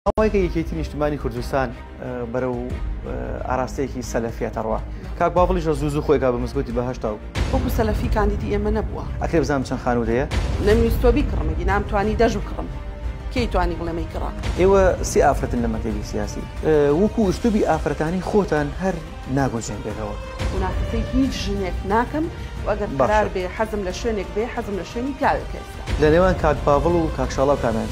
ئەوەیەکە یەکێتی نیشتیمانی کوردستان بەرەو ئاراستەیەکی سەلەفیەتە ڕوا کاک باوەڵیش زوو خۆیگا بە مزگەوتی بەهەشتا و وەکو سەلەفی کاندیدی ئێمە نەبووە. ئەکرێ بزانم چەند خانوودەیە؟ نەمویستۆ بیکڕمەگی نامتوانی دەژ بکڕم. کەی توانی بڵێمەی کڕا؟ ئێوە سی ئافرەتن لە مەکتەبی سیاسی وەکو ئوستوبی ئافرەتانی خۆتان هەر ناگۆچێنبێتەوە. منافسەی هیچ ژنێک ناکەم و ئەگەر قرار بێ حەزم لە شوێنێک بێ حەزم لە شوێنی پیاوێک هێستا. لە نێوان کاک باوەڵ و کاک شاڵا و کامان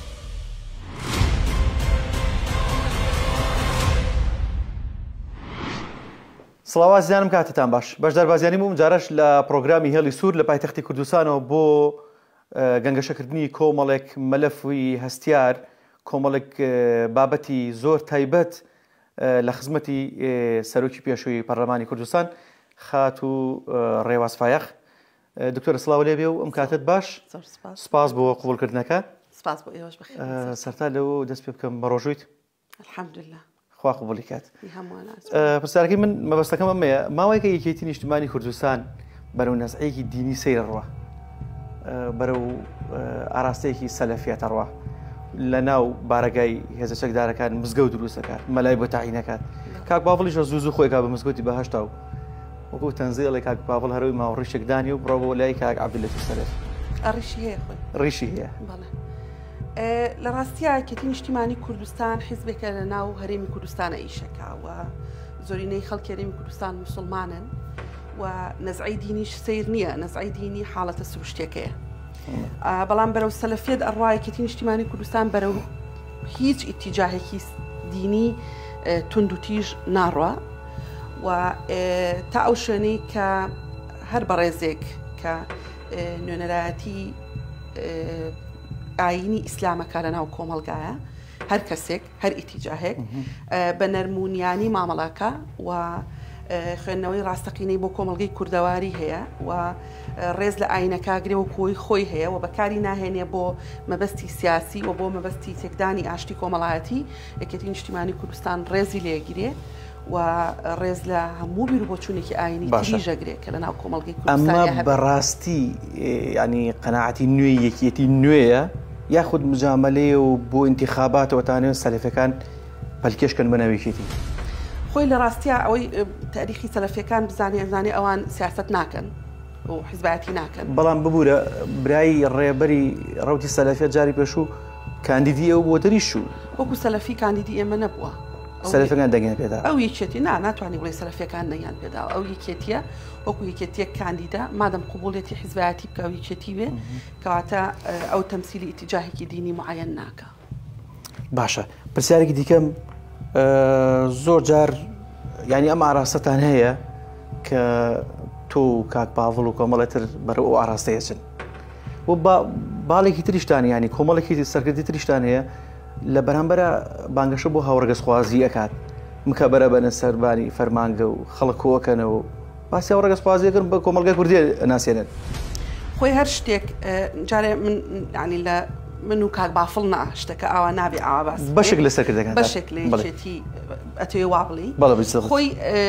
سڵاوات زیانم کاتتان باش. بەشدار بازیانی بووم جارش لە پرۆگرامی هێڵی سوور لە پایتەختی کوردستانەوە بۆ گەنگەشەکردنی کۆمەڵێک مەلەفی هەستیار کۆمەڵێک بابەتی زۆر تایبەت لە خزمەتی سەرۆکی پێشووی پەرلەمانی کوردستان خات و ڕێواز فایەخ. دکتۆر سڵاو لێ بێ و ئەم کاتت باش. سپاس بۆ قبولکردنەکە. سپاس بۆ ئێوەش بەخێر. سەرتا لەوە دەست پێ بکەم بە ڕۆژوویت. الحەمدولله. خوا قبولی کات. پرسیارەکەی من مەبەستەکەم ئەمەیە ماوەیەکە یەکێتی نیشتیمانی کوردستان بەرەو نەزعەیەکی دینی سەیرە ڕوا بەرەو ئاراستەیەکی سەلەفیەتە ڕوا لە ناو بارەگای هێزە چەکدارەکان مزگەوت دروست دەکات مەلای بۆ تاعینەکات. کاک باوەڵیش زوو خۆیگا بە مزگەوتی بەهەشتا و وەکو تەنزیڵی کاک باوەڵ هەروی ماوەڕیشێکدانی و بڕۆ بۆ لای کاک عەبدولەتیف سەلەفی. ڕیشی هەیە خۆی. ڕیشی هەیە. بەڵێ. لە ڕاستیە یەکێتی نیشتیمانی کوردستان حیزبێکە لە ناو هەرێمی کوردستانە ئیشەکە و زۆرینەی خەڵکی هەرێمی کوردستان موسڵمانن و نەزعەی دینیش سیر نییە، نەزعەی دینی حاڵەتە سروشتێکەیە. بەڵام بەرەو سەلەفیەت ئەڕوا یەکێتی نیشتیمانی کوردستان بەرەو هیچ ئیتیجاهێکی دینی تند و تیژ ناڕوا و تا ئەو شوێنەی کە هەر بەڕێزێک کە نوێنەرایەتی ئاینی ئیسلامەکە لە ناو کۆمەلگایە هەر کەسێک هەر ئیتیجاهێک بە نەرمونیانی مامەڵاکە و خوێندنەوەی ڕاستەقینەی بۆ کۆمەلگەی کوردەواری هەیە و ڕێز لە ئاینەکە گرێ و کۆی خۆی هەیە و بەکاری ناهێنێ بۆ مەبەستی سیاسی و بۆ مەبەستی تێکدانی ئاشتی کۆمەڵایەتی یەکێتی نیشتیمانی کوردستان ڕێزی لێگیرێ و ڕێز لە هەموو بیر بۆ چوونێکی ئاینی تریژەگرێت کە لە ناو کۆمەلگەی کوردستان ئەمە بەڕاستی ینی قەناعەتی نوێی یەکێتی نوێیە یاخود مجاملەیە و بۆ ئینتیخاباتەوە تانێت سەلەفیەکان پەلکێشکەن بەناوێکێتی خۆی لە ڕاستیە ئەوەی تاریخی سەلەفیەکان بزانێ ئەوان سیاست ناکەن و حیزبایەتی ناکەن. بەڵام ببوورە برای ڕێبەری ڕەوتی سەلەفیەت جاری پێشوو کاندیدی ئەو بۆ دەریش و وەکو سەلەفی کاندیدی ئێمە نەبووە. سەلەفیەکان دەگەن پێدا ئەو یەکێتی ناتوانانی بڵێ سەلەفیەکان نەیان پێدا ئەو یەکێتیە وەکو یەکێتیەک کاندیدا مادەم قبوڵێتی حیزبایەتی بکە و یەکێتی بێ کەواتە ئەو تەمسیلی ئیتیجاهێکی دینی معەن ناکە. باشە پرسیارێکی دیکەم زۆر جار ینی ئەم ئاراستەتان هەیە کە تۆ و کاک باوەڵ و کۆمەڵێتر بەرەو ئەو ئاراستەیەچن و باڵێکی تریشتان ینی کۆمەڵێکی سەرکردی تریشتان هەیە لە بەرامبەرە بانگەشە بۆ هاوڕێگەسخوازی ئەکات مکە بەرە بەنە سەربانی فەرمانگە و خەڵک کۆکەنەوە باسی هاوڕێگەسخوازیەکەن بە کۆمەلگای کوردی ناسێنن. خۆی هەر شتێک جارێ من ینی لە من و کاک بافڵ شتەکە ئاوا نابێ ئاوا باس بەشێک لە سەرکردەکان بەشێک لە یەکێتی ئەتوێ وا بڵی خۆی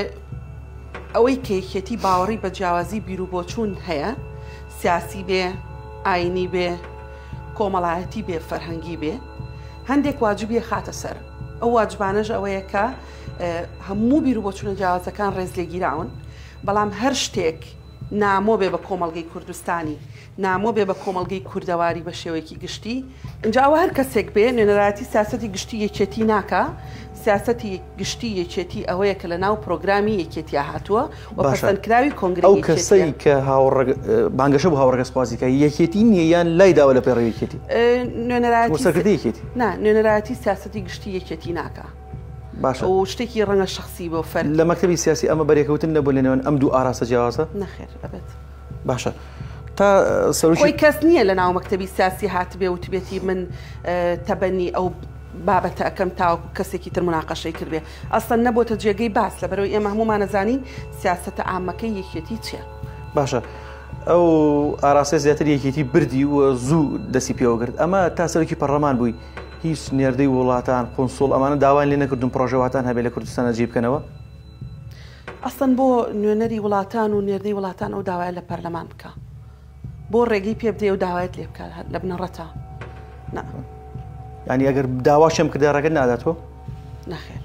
ئەوەی کە یەکێتی باوەڕی بە جیاوازی بیر و بۆچوون هەیە سیاسی بێ ئاینی بێ کۆمەڵایەتی بێ فەرهەنگی بێ هەندێک واجبیە خاتە سەر ئەو واجبانەش ئەوەیە کە هەموو بیر و بۆچوونە جیاوازەکان ڕێز لێگیراون بەڵام هەر شتێک نامۆ بێ بە کۆمەلگەی کوردستانی نامۆ بێ بە کۆمەلگەی کوردەواری بە شێوەیەکی گشتی اینجاوە هەر کەسێک بێ نوێنەرایەتی سیاسەتی گشتی یەکێتی ناکە سیاسەتی گشتی یەکێتی ئەوەیە کە لە ناو پرۆگرامی یەکێتیە هاتووە و پەسەندکراوی کۆنگرەی ئەو کەسەی کە بانگەشە بۆ هاوڕێگەسخوازیکە یەکێتی نییە یان لای داوە لە پێڕێوی یەکێتی نوێنەرایەتی نوێنەرایەتی سیاسەتی گشتی یەکێتی ناکە. باشە و شتێکی ڕەنگە شخصی بۆ فەر لە مەکتەبی سیاسی ئەمە بەرێکەوتن نەبوو لەنێوان ئەم دوو ئاراستە جیاوازە نەخێر ئەبێت. باشە تا سەرۆکی کەس نییە لە ناو مەکتەبی سیاسی هاتبێ و تبێتی من تەبەنی ئەو بابەتە ئەەکەم تاوەکو کەسێکی تر مناقەشەی کردبێ ئەسڵەن نەبووتە جێگەی باس لە بەرەوەی ئێمە هەمومان نەزانین سیاسەتە عامەکەی یەکێتی چییە. باشە ئەو ئاراستە زیاتر یەکێتی بردی و زوو دەسی پێوەگرت ئەمە تا سەرۆکی پەرلەمان بووی هیچ نێردەی وڵاتان قۆنسۆڵ ئەمانە داوان لێ نەکردن پرۆژەواتان هەبێ لە کوردستانە جێ بکەنەوە. ئەسڵەن بۆ نوێنەری وڵاتان و نێردەی وڵاتان ئەو داوای لە پەرلەمان بکە بۆ ڕێگەی پێ بدێ و داوایت لێ بکە لە بنەڕەتە ینی ئەگەر داواشم کردارەکە ناداتەوە نەخێر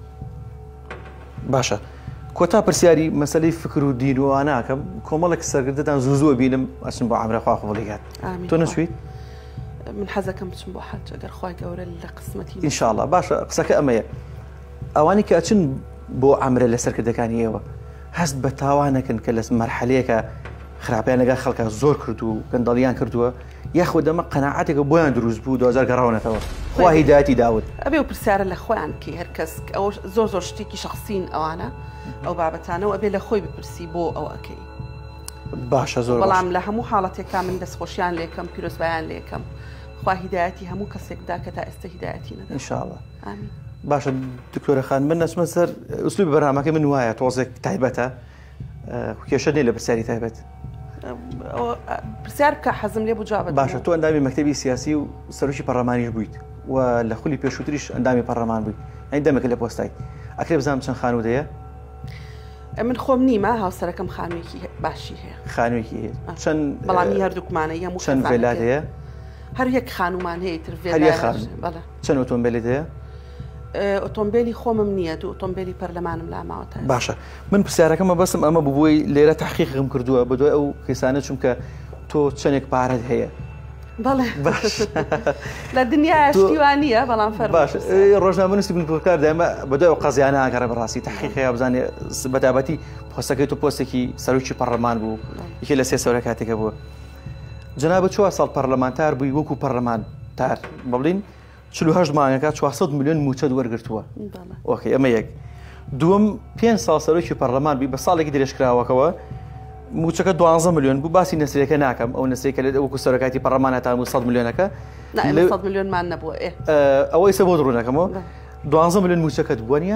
باشە کۆتا پرسیاری مەسلەی فکر و دین و ئاناکەم کۆمەڵێک سەرگردتان زوو بینم ئەچن بۆ عەمرەخوا قبوڵیگات تۆ نەچویت من حەزەکەم بچم بۆ حەج ئەگەر خوای گەورە لە قسمەتی ئینشاءڵڵا باشە قسەکە ئەمەیە ئەوانی کە ئەچن بۆ عەمرە لە سەرکردەکانی ئێوە هەست بە تاوانەکەن کە لە مەرحەلەیەکە خراپیان لەگەڵ خەڵکە زۆر کرد و گەندەڵیان کردووە یاخود دەمە قەناعەتێکە بۆیان دروست بوو 2000 گەڕاونەتەوە خوا هیدایەتی داوت ئەبێ و پرسیارە لە خۆیان کە هەر کەس ئەوە زۆر شتێکی شخصین ئەوانە ئەو بابەتانەوە ئەبێ لە خۆی بپرسی بۆ ئەو ئەەکەی باشە زۆر بەڵام لە هەموو حاڵەتێکا من دەستخۆشیان لێکەم پیرۆزبایان لێکەم خوا هیدایەتی هەموو کەسێکدا کە تا ئێستا هیدایەتی نەدا ئینشاءڵڵا ئامین باشە دکتۆرە خان من نەچمە سەر ئوسلوبی بەرنامەکەی من وایە تۆزێک تایبەتە کێشە نێ لە پرسیاری تایبەت پرسیار بکە حەزم لێ بوو جواب بدەم باشە تۆ ئەندامی مەکتەبی سیاسی و سەرۆکی پەرلەمانیش بوویت و لە خولی پێشووتریش ئەندامی پەرلەمان بوویت یعنی دەمێکە لە پۆستای ئەکرێ بزانم چەند خانوودەیە من خۆم نیمە هاوسەرەکەم خانوویەکی باشی هەیە خانوویەکی هەیە چەند بەڵامی هەردووکمانە هەموو چەند ڤێلات هەیە هەر یەک خانومان هەیە تر بەڵێ چەند ئۆتۆمبیلت هەیە ئۆتۆمبیلی خۆمم نییە دوو ئۆتۆمبیلی پەرلەمانم لا ماوەتە باشە من پرسیارەکەمە بەسم ئەمە ببووی لێرە تحقیقم کردووە بە دوای ئەو کەسانە چونکە تۆ چەندێک پارەت هەیە بەڵێ لە دنیا شتیوانە بەڵام فەر باش ڕۆژنامە نووسی بنکار دەمە بە دوای ئەو قەزیانە ئاگەڕە بەڕاستی تحقیقەیە بزانێ بەتابەتی پۆستەکەی تو پۆستێکی سەرۆکی پەرلەمان بوو یەکێ لە سێ سەورە کاتێکە بووە جەنابەت 4 ساڵ پەرلەمانتار بووی وەکو پەرلەمانتار بڵین 48 مانگەکە 400 میلیۆن موچەت وەرگرتووە ئۆکەی ئەمە یەک دووەم 5 ساڵ سەرۆکی پەرلەمان بووی بە ساڵێکی درێژکراوەکەوە موچەکە 12 میلیۆن بوو باسی نەسرەکە ناکەم ئەو نەسرێکە لە وەکو سەرۆکاتی پەرلەمانەتان 100 میلیۆنەکە 100 میلیۆنمان نەبووە ئەوەی سە بۆ دڕوونەکەمەوە 12 میلیۆن موچەکەت بووە نیە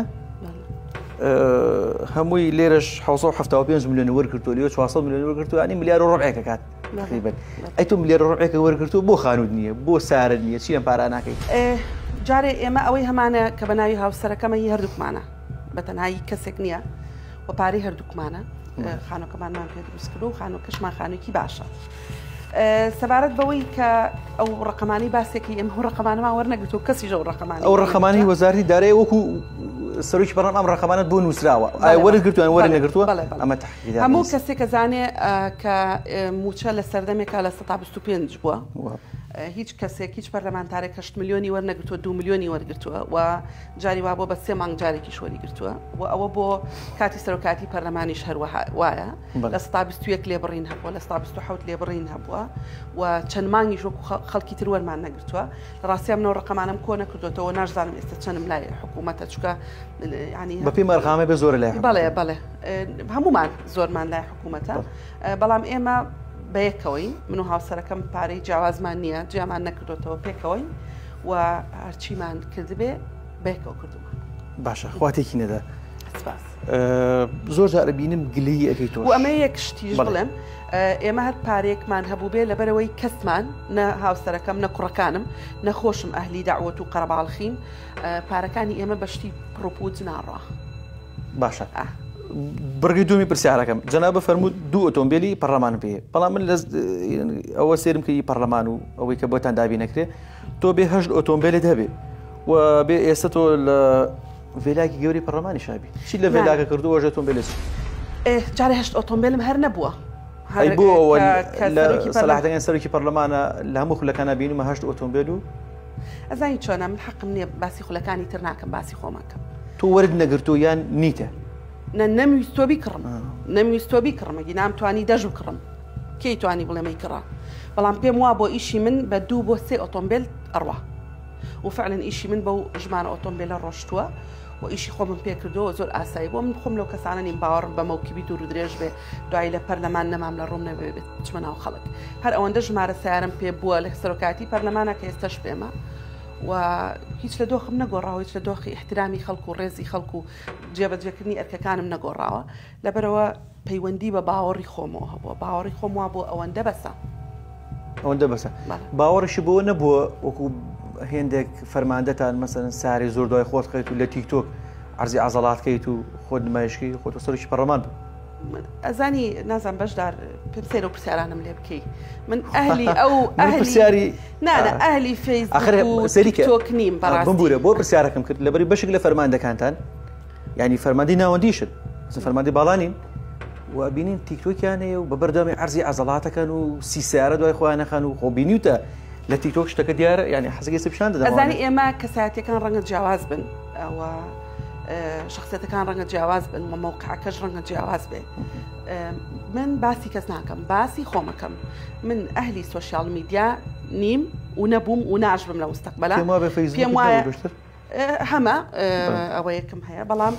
هەمووی لێرەش 775 میلیۆن وەرگرتووە لێ 400 میلیۆن وەرگرتووە ینی ملیار و ڕۆبعێکە کات تقریبا ئەی تۆ ملیار و ڕۆبعێکە وەرگرتووە بۆ خانوود نییە بۆ سارد نییە چی لەم پارە ناکەیت جارێ ئێمە ئەوەی هەمانە کە بە ناوی هاوسەرەکەمە هەردووکمانە بە تەنهایی کەسێک نییە و پارەی هەردووکمانە خانۆکەمانمان پێ دروست کرد و خانۆکەشمان خانوویەکی باشە سەبارەت بەوەی کە ئەو ڕقەمانی باسێکی ئەم هەوو ڕقەمانەمان وەرنەگرتووە کەسیژە ئەو ڕقەمانی ئەو ڕقەمانی وەزارەتی دارایی وەکو سەرۆکی پەرلەمان ئەم ڕقەمانەت بۆ نووسراوە ئایا وەرگرتووان وەرنەگرتووە ئەمە تحقیق هەموو کەسێک ئەزانێ کە موچە لە سەردەمێکا لە 125 بووە هیچ کەسێک هیچ پەرلەمانتارێک 8 میلیۆنی وەرنەگرتووە 2 میلیۆنی وەرگرتووە و جاری وا بۆ بە 3 مانگ جارێکیش وەرگرتووە و ئەوە بۆ کاتی سەرۆکاتی پەرلەمانیش هەروەها وایە لە 121 لێبڕین هەبووە لە 127 لێبڕین هەبووە و چەند مانگیش وەکو خەڵکی تر وەرمان نەگرتووە لە ڕاستی ئەمنەوە ڕقەمانم کۆ نەکردوێتەوە نازانم ئێستا چەندم لای حکوومەتە چونکە ینی بە پێی مەرخامە بێ زۆر لای بەڵێ هەمومان زۆرمان لای حکوومەتە بەڵام ئێمە بەیەکەوەی من و هاوسەرەکەم پارەی جیاوازمان نییە جیامان نەکردوێتەوە پێکەوەی و هەرچیمان کردبێ بەیەکەوە کردومان باشە خواتێکی نەدا زۆر جارە بینم گلەیی ئەەکەی تۆ و ئەمە یەک شتیش بڵێم ئێمە هەر پارێکمان هەبوو بێ لەبەرەوەی کەسمان نە هاوسەرەکەم نە کوڕەکانم نەخۆشم ئەهلی داعوەت و قەرەباڵخیم پارەکانی ئێمە بەشتی پرۆپوت ناڕوا باشە بڕگەی دومی پرسیارەکەم جەنابە فەرموود 2 ئۆتۆمبیلی پەرلەمان پێ بەڵام من ئەوە سێرم کردی پەرلەمان و ئەوەی کە بۆتان دابی نەکرێ تۆ بێ 8 ئۆتۆمبیلت هەبێ و بێ ئێستا تۆ لە ڤێلاکی گەوری پەرلەمانی شابی چی لە ڤێلاکە کردووە 8 ئۆتۆمبیلت جارێ 8 ئۆتۆمبیلم هەر نەبووە ئەی بۆ ئەوە سەلاحەتەکان سەرۆکی پەرلەمانە لە هەموو خولەکانە بینیمە 8 ئۆتۆمبیل و ئەزانی چۆنە من حەقم نییە باسی خولەکانی تر ناکەم باسی خۆماکەم تۆ وەرد نەگرتو یان نیتە نەمویستۆ بیکڕم نەمویستۆ بیکڕمەگی نامتوانی دەژ بکڕم کێی توانی بڵێمەی کڕا بەڵام پێم وا بۆ ئیشی من بە 2 بۆ 3 ئۆتۆمبیل ئەڕوا و فعلن ئیشی من بەو ژمانە ئۆتۆمبیلە ڕۆشتووە و ئیشی خۆمم پێ کردەوە زۆر ئاسایی بۆ من خۆم لەو کەسانە نیم باوەڕم بە مەوکیبی دوور و درێژ بێ دوای لە پەرلەمان نەمام لە ڕووم نەبێت چمە ناو خەڵک هەر ئەوەندە ژمارە سیارم پێ بووە لە سەرۆکاتی پەرلەمانە کە ئێستاش پێمە و هیچ لە دۆخم نەگۆڕاوە هیچ لە دۆخی احترامی خەڵکو و ڕێزی خەڵکو و جێبەجێکردنی ئەرکەکانم نەگۆڕاوە لەبەرەوە پەیوەندی بە باوەڕی خۆمەوە هەبووە باوەڕی خۆم وا بۆ ئەوەندە بەسە باوەڕیشی بۆ نەبووە وەکو هێندێک فەرماندەتان مەسەن ساری زۆر دوای خۆت خەیت و لە تیکتۆک عەرزی عەزەڵات کەیت و خۆت نمایشکەی خۆتە سەرۆکی پەرلەمان بوو ئەزانی نازان بەشدار پێم سێرە و پرسیارانم لێ بکەی من ئەهلی ئەو پرسیاری نانە ئەهلی فەیسبوک نیم بەڕاستی بمبورە بۆ پرسیارەکەم کرد لەبەری بەشێک لە فەرماندەکانتان ینی فەرماندەی ناوەندیشت فەرماندەی باڵانین و بینین تیکتۆکیان هەیە و بە بەردەوامی عەرزی عەزەڵاتەکەن و سی سیارە دوای خۆیان نەخەن و خۆ بینیوتە لە تیکتۆک شتەکە دیارە ینی حەزەکەی سەپشان دەدەن ئەزانی ئێمە کەسایەتیەکان ڕەنگە جیاواز بن ئەوە شخصیتەکان ڕەنگە جیاواز بن و مەوقعەکەش ڕەنگە جیاواز بێ من باسی کەس ناکەم باسی خۆمەکەم من ئەهلی سۆشیال میدیا نیم و نەبووم و ناژبم لە مستەقبەلا پێم وایە هەمە ئەوە یەکم هەیە بەڵام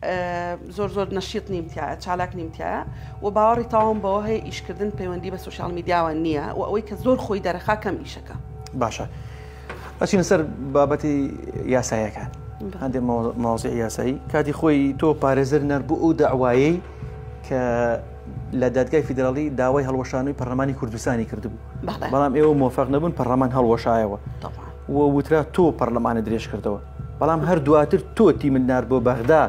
زۆر نەشیط نیمتیایە چالاک نیمتیایە و باوەڕی تاوم بەوە هەیە ئیشکردن پەیوەندی بە سۆشیال میدیاوە نییە و ئەوەی کە زۆر خۆی دەرەخا کەم ئیشەکە باشە ئەچینە سەر بابەتی یاساییەکان هەندێک ماوزی یاسایی کاتی خۆی تۆ پارێزەر نەربوو ئەو داوایەی کە لە دادگای فیدراڵی داوای هەڵوەشانەوەی پەرلەمانی کوردستانی کردبوو بەڵام ئێوە مۆفەق نەبوون پەرلەمان هەڵوەشایەوە و وترا تۆ پەرلەمانە درێژ کردەوە بەڵام هەر دواتر تۆ تیمنار بۆ بەغدا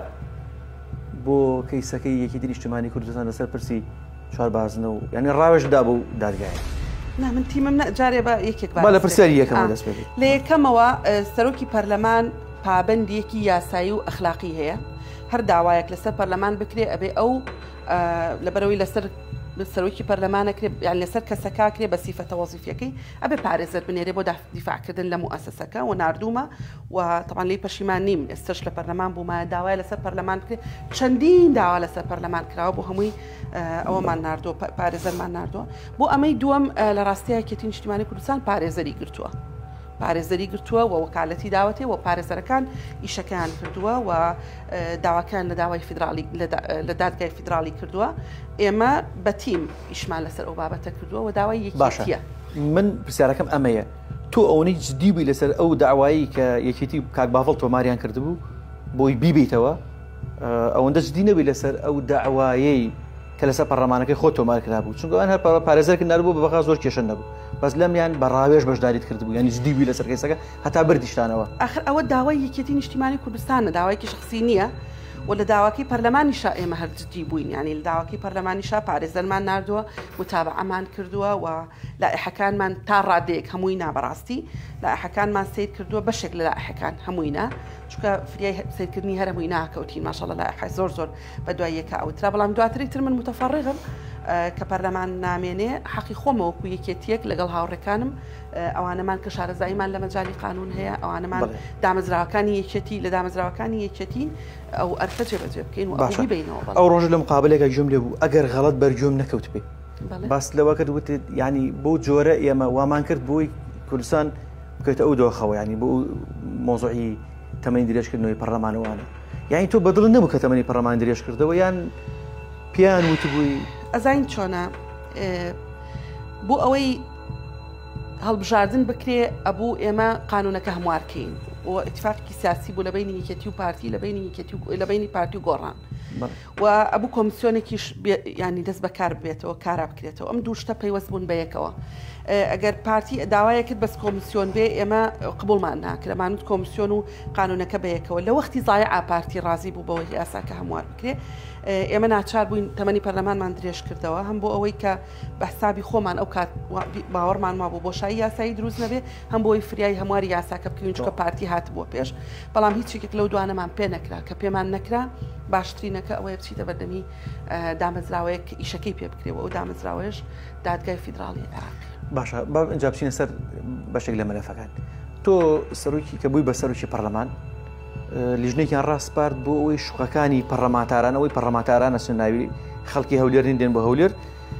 بۆ کەیسەکەی یەکی نیشتیمانی کوردستان لەسەر پرسی چواربازنە و ینی ڕاوێژدا بۆ دادگای من تیمم جارێ بە یەکێک لە پرسیاری یەکەمەوە دەست پێ لە یەکەمەوە سەرۆکی پەرلەمان پابەندێکی یاسایی و ئەخلاقی هەیە هەر داوایەک لەسەر پەرلەمان بکرێ ئەبێ ئەو لەبەرەوەی لەسەر سەرۆکی پەرلەمانەکرێ یان لەسەر کەسەکەکرێ بە سیفەتە وەزیفەکەی ئەبێ پارێزەر بنێرێ بۆ دیفاعکردن لە موئەسەسەکە و ناردوومە و طبعا لی پەشیمان نیم ئێستش لە پەرلەمان بوومە داوای لەسەر پەرلەمان بکرێ چەندین داوا لەسەر پەرلەمان کراوە بۆ هەمووی ئەوەمان ناردووە پارێزەرمان ناردووە بۆ ئەمەی دووەم لە ڕاستی یەکێتی نیشتیمانی کوردستان پارێزەری گرتووە پارێزەری گرتووە و وەکالەتی داوەتێ و پارێزەرەکان ئیشەکەیان کردووە و داواکان لە داوای فیدراڵی لە دادگای فیدراڵی کردووە ئێمە بە تیم ئیشمان لەسەر ئەو بابەتە کردووە و داوای یەکێتیە من پرسیارەکەم ئەمەیە تۆ ئەوەی جدی بووی لەسەر ئەو داوایی کە یەکێتی کاک باڤڵ تۆماریان کردبوو بۆی بیبیتەوە ئەوەندە جدی نەبووی لەسەر ئەو داوایەی کە لەسەر پەرلەمانەکەی خۆ تۆمار کرابوو چونکە ئەوان هەر پارێزەرکردن نەبوو بەبەخا زۆر کێشە نەبوو بەس لەمیان بە ڕاوێژ بەشداریت کردبوو ینی جدی بووی لەسەر کەیسەکە هەتا بردیشتانەوە ئاخر ئەوە داوای یەکێتی نیشتیمانی کوردستانە داوایکی شخصی نییە و لە داواکەی پەرلەمانیشا ئێمە هەر جدی بووین ینی لە داواکەی پەرلەمانیشا پارێزەرمان ناردووە متابعەمان کردووە و لائحەکانمان تا ڕادەیەک هەمووی نابەڕاستی لائحەکانمان سیر کردووە بەشێک لە لائحەکان هەمووینا چونکە فریای سیرکردنی هەر هەمووی ناکەوتین ماشەڵڵا لائحە زۆر بە دوای یەکە ئەوترا بەڵام دواتری تر من متفەڕغم کە پەرلەمان نامێنێ حەقی خۆمەوەکو یەکێتیەک لەگەڵ هاوڕێکانم ئەوانەمان کە شارەزاییمان لە مەجای قانون هەیە ئەوانەمان دامەزراوەکانی یەکێتی لە دامەزراوەکانی یەکێتی ئەو ئەرفە جێبەجێ بکەین و ئەوی بینەوە ئەو ڕۆژ لە مقابلێکە جوم لێ بوو ئەگەر غەڵەت بەرگوم نەکەوت بێ باس لەوە کرد وتێت ینی بۆ جۆرە ئێمە وامان کرد بۆی کوردستان بکەیتە ئەو دۆخەوە ینی بۆ مۆزوعی تەمەنی درێژکردنەوەی پەرلەمانەوانە یانی تۆ بەدڵ نەبوو کە تەمەنی پەرلەمان درێژ کردەوە یان پیان وتبووی ئەزین چۆنە بۆ ئەوەی هەڵبژاردن بکرێ ئەبوو ئێمە قانونەکە هەموارکەین و اتفاقی سیاسی بوو لە بینی یەکێتی و پارتی لە بینی پارتی و گۆڕان و ئەبوو کۆمیسیۆنێکیش ینی دەست بەکار بێتەوە کارا بکرێتەوە ئەم دوو شتە پەیوەست بوون بە یەکەوە ئەگەر پارتی داوایەکرد بەس کۆمیسیۆن بێ ئێمە قبولمان ناکرێ مانوت کۆمیسیۆن و قانونەکە بە یەکەوە لە وەختی زایع پارتی ڕازی بوو بەوەی یاساکە هەموار بکرێ ئێمە ناچار بووین تەمەنی پەرلەمانمان درێژ کردەوە هەم بۆ ئەوەی کە بە حسابی خۆمان ئەو کات باوەڕمان ما بوو بۆشایی یاسایی دروست نەبێ هەم بۆی فریای هەمواری یاساکە بکەین چونکە پارتی هات بۆ پێش بەڵام هیچێک لەو دوانەمان پێ نەکرا کە پێمان نەکرا باشترینەکە ئەوەیە بچیتە بەردەمی دامەزراوەیەک ئیشەکەی پێ بکرێەوە ئەو دامەزراوەیەش دادگای فیدراڵی عێراق باشە با ئەنجا بچینە سەر بەشێک لە مەلەفەکان تۆ سەرۆکی کە بووی بە سەرۆکی پەرلەمان لیژنێکیان ڕاستپارت بۆ ئەوەی شوقەکانی پەرلەمانتارانەوەی پەرلەمانتارانە سناوی خەڵکی هەولێرین دێن بۆ هەولێر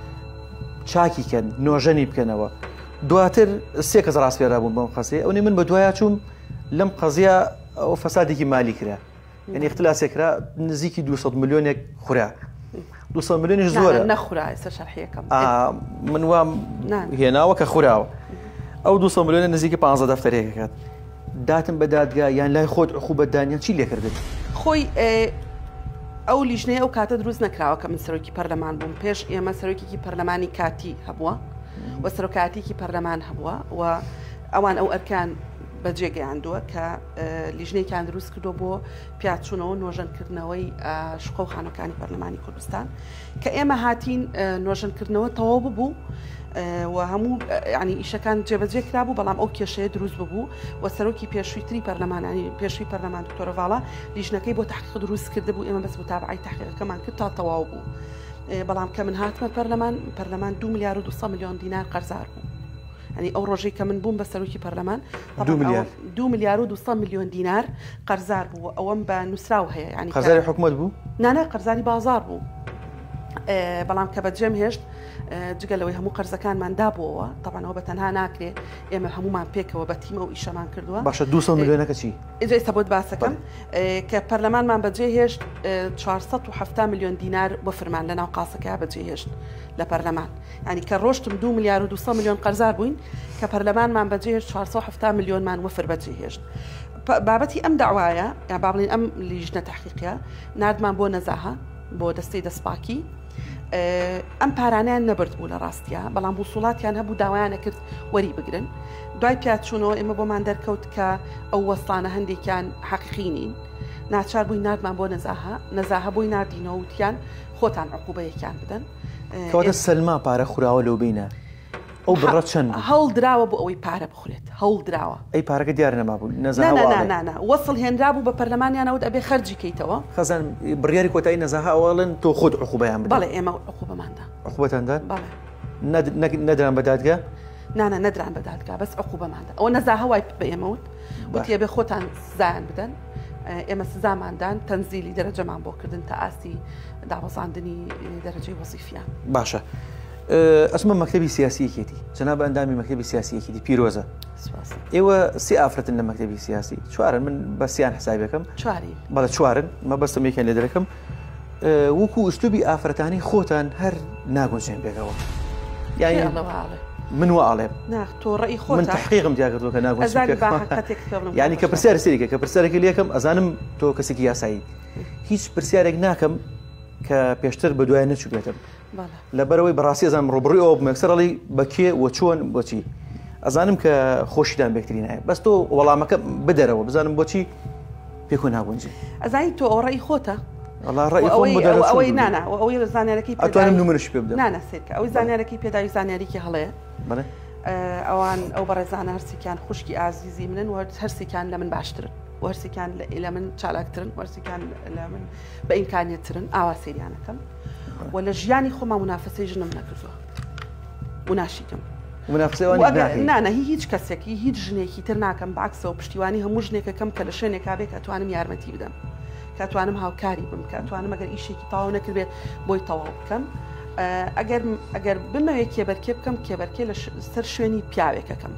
چاکیکەن نۆژەنی بکەنەوە دواتر سێ کەس ڕاستپێرا بوون بەم قەزیە ئەوەی من بە دوایە چووم لەم قەزیە ئەو فەسادێکی مالی کرا یعنی اختلاسێکرا نزیکی 200 ملیۆنێک خورا 200 ملیۆنیش زۆرە نەخورا ئێستا شەرحیەکەم من وام هێناوە کە خوراوە ئەو 200 ملیۆنە نزیکی 15 دەفتەرێکەکەات داتم بە دادگا یان لای خۆت عقوبەتدانیان چی لێ کردت خۆی ئەو لیژنەیە ئەو کاتە دروست نەکراوە کە من سەرۆکی پەرلەمان بووم پێش ئێمە سەرۆکێکی پەرلەمانی کاتی هەبووە و سەرۆکاتێکی پەرلەمان هەبووە و ئەوان ئەو ئەرکان بەجێگەیاندووە کە لیژنەیەکیان دروست کردو بۆ پیاچوونەوە نۆژەنکردنەوەی شقە و خانەکانی پەرلەمانی کوردستان کە ئێمە هاتین نۆژەنکردنەوە تەواو ببوو و هەموو ینی ئیشەکان جێبەجێ کرابوو بەڵام ئەو کێشەیە دروست ببوو و سەرۆکی پێشوویتری پەرلەمانانی پێشووی پەرلەمان دکتۆرەڤاڵا لیژنەکەی بۆ تحقیق دروست کرده بوو ئێمە بەس بۆ تابعی تحقیقەکەمان کرد تا تەواو بوو بەڵام کە من هاتمە پەرلەمان 2 ملیار و 200 میلیۆن دینار قەرزار بوو ینی ئەو ڕۆژەی کە من بووم بە سەرۆکی پەرلەمان 2 ملیار و 200 میلیۆن دینار قەرزار بوو ئەوەم بە نووسراو هەیە ینی قەرزاری حکوومەت بوو نانە قەرزاری بازار بوو بەڵام کە بەجێم هێشت جگەلەوەی هەموو قەرزەکانمان دابووەوە تەبانەوە بە تەنها ناکرێ ئێمە هەمومان پێکەوە بە تیمە و ئیشەمان کردووە باشە 200 میلیۆنەکە چی؟ ئێجا سەبۆت باسەکەم کە پەرلەمانمان بەجێ هێشت 470 میلیۆن دینار بۆ فرمان لە ناو قاسەکە بەجێ هێشت لە پەرلەمان ینی کە ڕۆشتم 2 ملیار و 200 میلیۆن قەرزار بووین کە پەرلەمانمان بەجێ هێشت 470 میلیۆنمان وەفر بەجێ هێشت بابەتی ئەم داوایە یا با بڵین ئەم لیژنە تحقیقیە نردمان بۆ نەزاهە بۆ دەستەی دەستپاکی ئەم پارانیان نەبرد بوو لە ڕاستیە بەڵام بوسوڵاتیان هەبوو داوایانە کرد وەری بگرن دوای پیاچوونەوە ئێمە بۆمان دەرکەوت کە ئەو وەستانە هەندێکیان حەقیقینین ناچار بووی نردمان بۆ نەزاهە بۆی نردینەوە وتیان خۆتان عقوبەیەکیان بدەن کەواتە سەلما پارە خوراوە لەو بینە ئەو بڕە چەند هەڵ دراوە بۆ ئەوەی پارە بخورێت هەڵ دراوە ئەی پارەکە دیار نەمابوو نەزانە وەسڵ هێنرا بوو بە پەرلەمانیانەوت ئەبێ خەرجی کەیتەوە خەزان بڕیاری کۆتایی نەزاها ئەوڵن تۆ خۆت عقوبەیان بدەن بەڵێ ئێمە عقوبەماندا عقوبەتاندان بەڵێ نەدران بە دادگا نەدران بە دادگا بەس عقوبەماندا ئەوە نەزاهە وای بە ئێمەوت وتیە بێ خۆتان سزایان بدەن ئێمە سزاماندان تەنزیلی دەرەجەمان بۆ کردن تا ئاستی داوەزاندنی دەرەجەی وەزیفیان باشە ئەسمە مەکتەبی سیاسیەکێتی جەناب ئەندامی مەکتەبی سیاسیەکێتی پیرۆزە ئێوە سێ ئافرەتن لە مەکتەبی سیاسی چوارن من بە سییان حسابەکەم بەڵە چوارن مە بەستم یەکیان لێ دەرەکەم وەکو ئوستوبی ئافرەتانی خۆتان هەر ناگۆچێن بێگەوە یانی من وەڵێم تۆڕی خۆ من تحقیقم دیا کردووە کە ناگۆچ ینی کە پرسیار سەریکە کە پرسیارێکی لێکم ئەزانم تۆ کەسێکی یاسایی هیچ پرسیارێک ناکەم کە پێشتر بە دوای نەچوو بێتم لەبەرەوەی بەڕاستی ئەزانم ڕۆبڕیەوە بمەکسەرڵی بەکێ وە چۆن بۆچی ئەزانم کە خۆشیدان بێکترین هەیە بەس تۆ وەڵامەکە بدەرەوە بزانم بۆچی پێکۆ ناگونجێ ئەزانی تۆ ئەو ڕێی خۆتە ئەوەی نانە ئەوەی زانیارەکەی ئەتوانم نمونەش پێ بدەم نانە سێکە ئەوەی زانیارەکەی پێداوی زانیاریکی هەڵەیە ئەوان ئەو بەڕێزانە هەرسێکیان خوشکی ئازیزی منن و هەرسێکیان لە من باشترن وەرسێکیان لە من چالاکترن وەرسێکیان لە من بە ئیمکانیەتترن ئاوا سریانەکەم و لە ژیانی خۆمان منافەسەی ژنم نەکردووە و ناشیتم نانە هیچ کەسێکی هیچ ژنێکی تر ناکەم بەعکسەوە پشتیوانی هەموو ژنێکەکەم کە لە شوێنێکا بێت کەتوانم یارمەتی بدەم کاتوانم هاوکاری بم کاتوانم ئەگەر ئیشێکی تاوا نەکردێت بۆی تەواو بکەم ئەگەر بمەوێت کێبەرکێ بکەم کێبەرکێ لە سەر شوێنی پیاوێکەکەم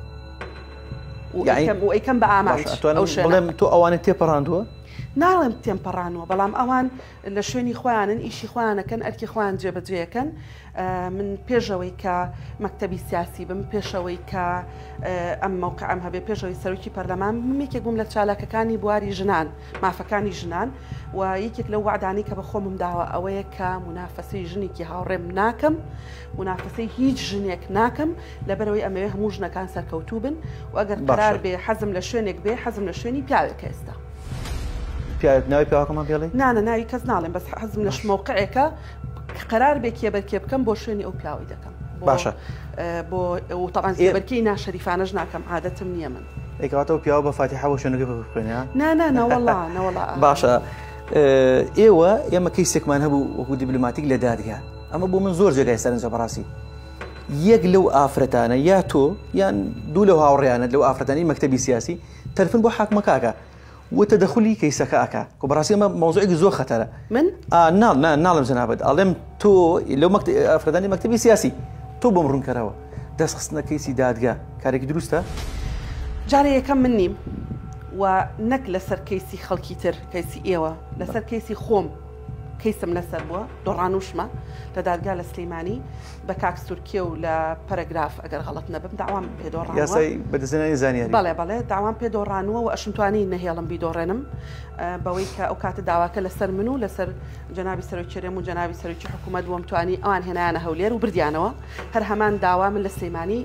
و ئەیکەم بە ئاماژ بڵێم تۆ ئەوانە تێپەڕاندووە ناڵێم تێمپەڕانەوە بەڵام ئەوان لە شوێنی خۆیانن ئیشی خۆیانەکەن ئەرکی خۆیان جێبەجێەکەن من پێشەوەی کە مەکتەبی سیاسی بم پێشەوەی کە ئەم موقعم هەبێ پێشەوەی سەرۆکی پەرلەمان یەکێک بووم لە چالاکەکانی بواری ژنان مافەکانی ژنان و یەکێک لەو وعدانی کە بە خۆمم داوە ئەوەیە کە منافەسەی ژنێکی هاوڕێم ناکەم منافەسەی هیچ ژنێک ناکەم لەبەرەوەی ئەمەوێ هەموو ژنەکان سەرکەوتوو بن و ئەگەر قرار بێ حەزم لە شوێنێک بێ حەزم لە شوێنی پیاوێکە ئێستا ناوی پیاوەکەمان پێڵێ نانە ناوی کەس ناڵێم بەس حەزم لە موقعێکە قرار بێ کێبەرکێ بکەم بۆ شوێنی ئەو پیاوەی دەکەم باشە بۆ تەبان کێبەرکەی ناشەریفانەش ناکەم عادەتم نییە من ئێکەواتەوە پیاوە بە فاتیحە بۆ شوێنەکە بخوێنە نەوەڵا باشە ئێوە ئێمە کەیسێکمان هەبوو وەکو دیبلوماتیک لە دادگا ئەمە بۆ من زۆر جێگای سەرنجە بەڕاستی یەک لەو ئافرەتانە یا تۆ یان دوو لەو هاوڕێیانت لەو ئافرەتانی مەکتەبی سیاسی تەلفن بۆ حاکمەکەکە وتەدەخلی کەیسەکە ئەکا کە بەڕاستی ئەمە مەوزوعێکی زۆر خەتەرە من ناڵم جەنابەت ئەڵێم تۆ لەو ئافرەتانی مەکتەبی سیاسی تۆ بۆم ڕوونکەرەوە دەستخستنە کەیسی دادگا کارێکی دروستە جارە یەکەم من نیم و نەک لەسەر کەیسی خەڵکی تر کەیسی ئێوە لەسەر کەیسی خۆم کەیسم لەسەر بووە دۆڕانوشمە لە دادگا لە سلەیمانی بە کاک سورکیە و لە پەرەگراف ئەگەر غەڵەت نەبم داوام پێدۆڕانەوە یاسای بەدەستهێنانی زانیاری بەڵێ داوام پێدۆڕانوە و ئەشمتوانی نەهێڵم بیدۆڕێنم بەوەی کە ئەو کاتە داواکە لەسەر من و لەسەر جەنابی سەرۆکیێرەم و جەنابی سەرۆکی حکوومەت بووم توانی ئەوان هێنایانە هەولێر و بردیانەوە هەر هەمان داوا من لە سلەیمانی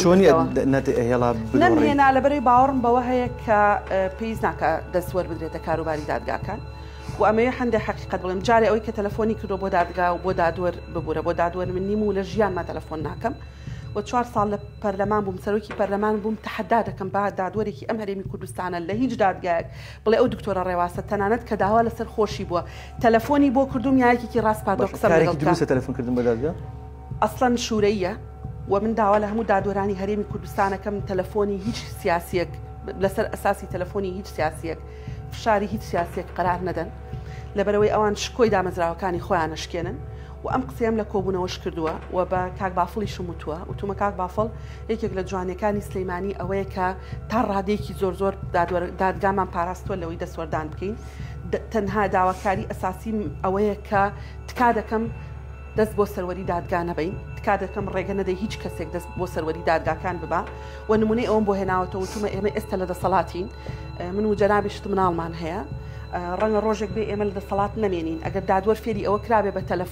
نەمهێنا لەبەرەوەی باوەڕم بەوە هەیە کە پێویست ناکە دەستوەر بدرێتە کاروباری دادگاکان و ئەمەیە هەندێک حقیقت بڵێم جارێ ئەوەی کە تەلەفۆنی کردو بۆ دادگا و بۆ دادوەر ببوورە بۆ دادوەر من نیم و لە ژیانمە تەلەفۆن ناکەم و 4 ساڵ لە پەرلەمان بووم سەرۆکی پەرلەمان بووم تەحەدا دەکەم با دادوەرێکی ئەم هەرێمی کوردستانە لە هیچ دادگایەک بڵێ ئەو دکتۆرە ڕێواسە تەنانەت کە داوا لەسەر خۆشی بووە تەلەفۆنی بۆ کردوم یایەکێکی ڕاستپاتۆ قسەم لەگەڵ دروستە تەلەفۆن کردن بە دادگا ئەسڵەن شوورەیە و من داوا لە هەموو دادوەرانی هەرێمی کوردستانەکەم تەلەفۆنی هیچ سیاسیەک لەسەر ئەساسی تەلەفۆنی هیچ سیاسیەک فشاری هیچ سیاسیەک قرار نەدەن لەبەرەوەی ئەوان شکۆی دامەزراوەکانی خۆیان نشکێنن و ئەم قسەم لە کۆبوونەوەش کردووە و بە کاک بافڵی شموتووە وتومە کاک بافڵ یەکێک لە جوانەکانی سلەیمانی ئەوەیە کە تا ڕادێکی زۆر دادگامان پاراستووە لەوەی دەسوەردان بکەین تەنها داواکاری ئەساسی ئەوەیە کە تکا دەکەم دەست بۆ سەروەری دادگا نەبین تکا دەکەم ڕێگە نەدەی هیچ کەسێک دەست بۆ سەروەری دادگاکان ببا و نمونەی ئەوم بۆ هێناوەتەوە وتومە ئێمە ئێستا لە دەسەڵاتین من و جەنابیشت مناڵمان هەیە ڕەنگە ڕۆژێک بێ ئێمە لە دەسەڵات نەمێنین ئەگەر دادوەر فێری ئەوە کرابێ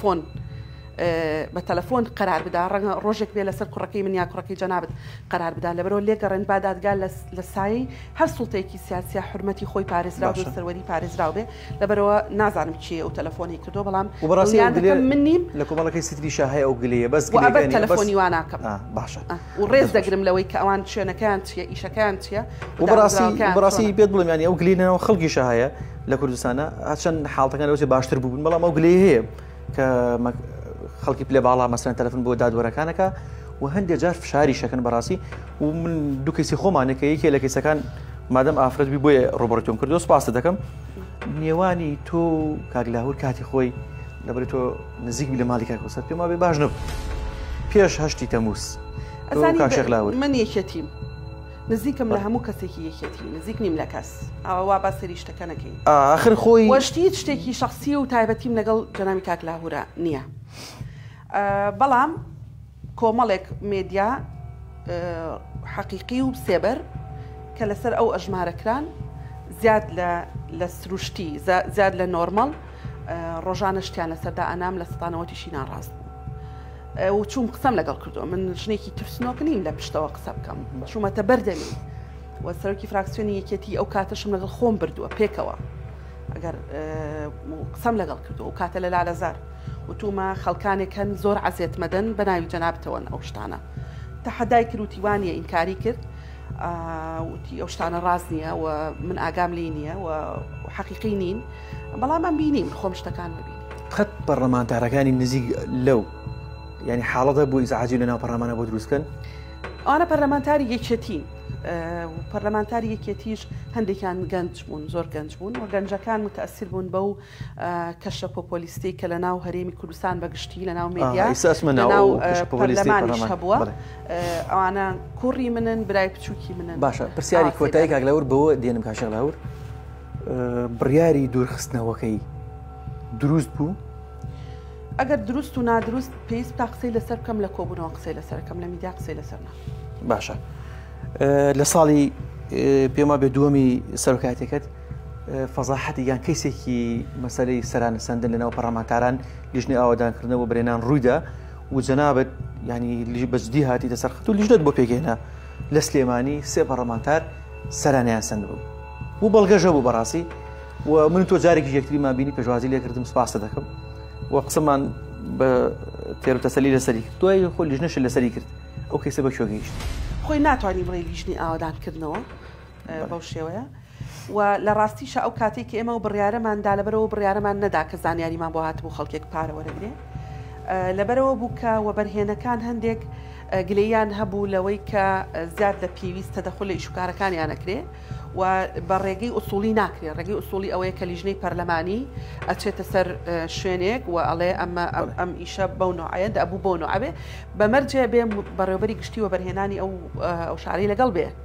بە تەلەفۆن قرار بدا ڕەنگە ڕۆژێک بێ لەسەر کوڕەکەی من یا کوڕەکەی جەنابەت قرار بدا لەبەرەوە لێگەڕێن با دادگا لە سایەی هەر سوڵتەیەکی سیاسیە حرمەتی خۆی پارێزراو و سەروەری پارێزراو بێ لەبەرەوە نازانم چیە ئەو تەلەفۆنی کردو بەڵام من نیم لە کۆمەڵەکەی سیتری شاهەیە ئەو گلەیە بەس تەلەفۆنی وا ناکەم باشە و ڕێز دەگرم لەوەی کە ئەوان شوێنەکەیان چیە ئیشەکان چیە و بەڕاستی پێت بڵێم ینی ئەو گلینەوە خەڵکی شاهەیە لە کوردستانە چەند حاڵەکان لەوەی باشتر بوون بەڵام ئەو گلەیە هەیە کە خەڵکی پلێ باڵا مەسەرەن تەلەفۆن بۆ دادوەرەکانەکە و هەندێک جار فشاری شەکەن بەڕاستی و من دوو کەسی خۆمانێکە یەکێ لە کەسەکان مادەم ئافرەتبی بۆیە ڕۆبەرتۆم کردو سپاس دەکەم نێوانی تۆ کاگلاهور کاتی خۆی لەبەر تۆ نزیک لە ماڵی کاکۆسەر پێم وابێ باش نەبوو پێش 8 تەمووز کاکشێغلاور من یەکێتیم نزیکم لە هەموو کەسێکی یەکێتی نزیک نیم لە کەس ئەوە وا باسەری شتەکە نەکەین آخر خۆی وەشتی شتێکی شخصی و تایبەتیم لەگەڵ جەنامی کاکلاهورە نییە بەڵام کۆمەڵێک مێدیا حەقیقی و سێبەر کە لەسەر ئەو ئەژمارەکران زیاد لە سروشتی زیاد لە نۆرمەڵ ڕۆژانە شتیان لەسەردا ئەنام لە ستانەوەتیشی ناڕاست و چوم قسەم لەگەڵ کردو من ژنێکی ترسنۆک نیم لە پشتەوە قسە بکەم چوومەتە بەردەمی و سەرۆکی فراکسیۆنی یەکێتی ئەو کاتەشم لەگەڵ خۆم بردووە پێکەوە ئەگەر قسەم لەگەڵ کردو و کاتە لە لالەزار وتومە خەڵکانێکەن زۆر عەزێت مەدەن بە ناوی جەنابەتەوە ئەو شتانە تەحەدای کرد وتی وانە ئینکاری کرد وتی ئەو شتانە ڕاست نییە و من ئاگام لێ نییە و حەقیقی نین بەڵام ئەم بینیم خۆم شتەکان ببین خەت پەرلەمانتارەکانی نزیک لەو ینی حاڵەتە بۆ ئیزعاجی لەناو پەرلەمانە بۆ دروستکەن ئەوانە پەرلەمانتاری یەکێتین پەرلەمانتاری یەکێتیش هەندێکیان گەنج بوون زۆر گەنج بوون و گەنجەکان متەئسیر بوون بەو کەشە پۆپۆلیستی کە لە ناو هەرێمی کوردستان بەگشتی لە ناو مێدیا لەناو پەرلەمانیش هەبووە ئەوانە کوڕی منن برای بچووکی منن باشە پرسیاری کۆتایی کاگلاور بەوە دێنم کاشێغلاور بڕیاری دوورخستنەوەکەی دروست بوو ئەگەر دروست و نادروست پێویست تا قسەی لەسەر بکەم لە کۆبوونەوە قسەی لەسەرکەم لە میدیا قسەی لەسەرنا باشە لە ساڵی پێما بێ دووەمی سەرۆکاتێکت فەزاحەتی یان کەیسێکی مەسەلەی سەرانە سەندن لەناو پەرلەمانتاران لیژنەی ئاوادانکردنەوە بەرێنان ڕوویدا و جەنابەت ینی بەجددی هاتی دەسەرخەت و لیژنەت بۆ پێگەێنا لە سلێمانی سێ پەرلەمانتار سەرانیان سند بوو و بەڵگەژە بوو بەڕاستی و من تۆ جارێکی یەکتریمان بینی پێشوازی لێکردم سپاس دەکەم و قسەمان بە تێر و تەسەلی لەسەری کرد دوای خۆی لیژنەش لەسەری کرد ئەو کەیسە بە شۆگەیشت خۆی ناتوانانی بڵێ لیژنی ئاوادانکردنەوە بەو شێوەیە و لە ڕاستیشە ئەو کاتێکی ئێمە و بڕیارەماندا لەبەرەوە بڕیارەمان نەدا کە زانیاریمان بۆ هاتبوو خەڵکێک پارە وەرەگرێ لەبەرەوە بوو کە وەبەرهێنەکان هەندێک گلەیان هەبوو لەوەی کە زیاد لە پێویستە دەخۆ لە ئیشوکارەکانیان نەکرێ و بە ڕێگەی ئوسوڵی ناکرێت ڕێگەی ئوسوڵی ئەوەیە کە لیژنەی پەرلەمانی ئەچێتە سەر شوێنێک و ئەڵێ ئەم ئیشە بەو نوعەیە ئەبوو بۆ نوعەبێ بەمەرجێ بێ بەڕێوەبەری گشتی و بەرهێنانی ئەو شارەی لەگەڵ بێ